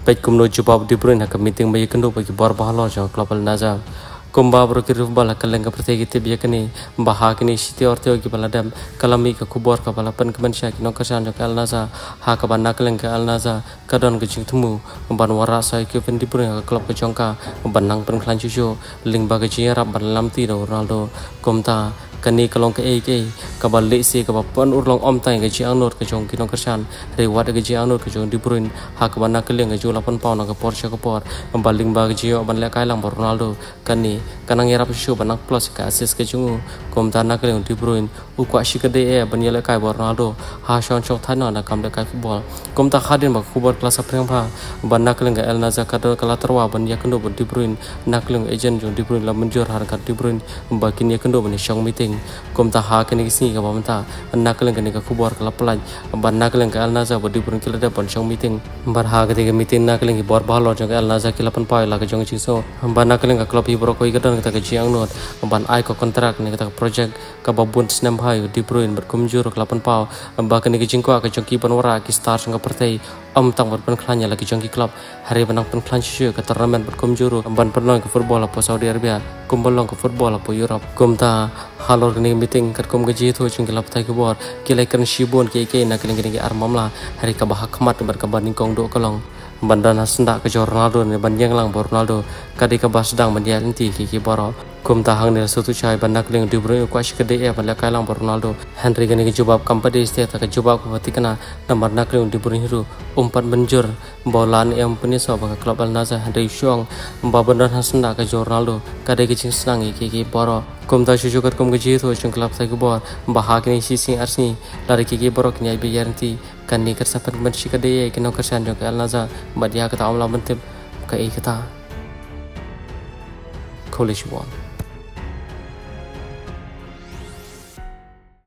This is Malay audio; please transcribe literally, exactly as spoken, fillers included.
Pej kumno jubab di Bruyne hak meeting bayi kendo bagi bar bahalo jang klub Al Nassr. Kumba berkiruf bala kaleng kaperte gitu biya kini bahak ini siti orte ogi bala dam kalami ka kubor ka bala pen kemensia kino kerjaan jang Al Nassr hak ka ban kaleng ka Al Nassr kadon ke jing temu ban wara sai ke pen di Bruyne ka klub ka jongka ban nang pen klan chucho ling ba ka jing rap ban lam ti Ronaldo komta kani kalong ke A K kabal lesi kabal pon urlong om tay ke jing anot ke jong kino kerjaan rewat ke jing anot ke jong di Bruyne hak ban kaleng ke jula pon pau na ke Porsche ke por baling ba ke jing ban le kai lang Ronaldo kani kanang yarap show banang plus ka assist ke jungu kom tanah ke di Bruyne ukwa shikade e ban yele kai Ronaldo ha shon chok thana na kam le kai football kom ta khadin ba kubor kelas apreng pha ban nakleng ga Al Nassr ka do kala terwa ban yakendo di Bruyne nakleng agent jong di Bruyne la menjur harkat di Bruyne ba kin yakendo ban shong meeting kom ta ha ke ni sini ka bamta nakleng ga ni ka kubor kala pelaj ban nakleng ga Al Nassr ba di Bruyne kila da ban shong meeting bar ha ke meeting nakleng bor bahlo jong Al Nassr kila pan pai la ka jong chiso ban nakleng ga klub hi bro ko kadang kita kejiang not ban ai ko kontrak ni kita project ka babun snam hai di Bruyne berkumjur kelapan pau bahkan ni kejing ko ka jongki panwara ki star sanga partai am tang ber klanya lagi jongki klub hari banang pen klan syu ka turnamen berkumjur ban penong ke football apa Saudi Arabia kumbolong ke football apa Europe kumta halor ni meeting kat kum gaji tu jong kelap tai ke bor kilai kan shibon ke ke na keling keling armamla hari ka bah khmat ber ka ban kong do kolong bandan hasnda ke Ronaldo ni ban yang lang Ronaldo kadi ka bas sedang mendia nanti ki boro kum tahang ni satu chai bandak ling di Bruyne kwa shikade e ban la kai lang Ronaldo Henry gani ke jawab company state ka jawab ko patikana namar nak ling di Bruyne ru umpat menjur bolan yang penisau bang klub Al Nassr Henry Shuang bandan hasnda ke Ronaldo kadi ke jing senang ki ki boro kum ta shu kat kum ke ji tu jong klub sai ke bor bahak ni sisi arsi dari ki ki boro kini ai biaranti kan ni kersapan ban shikade e kino kersan jong Al Nassr badia kata amla mentib ka e kata college one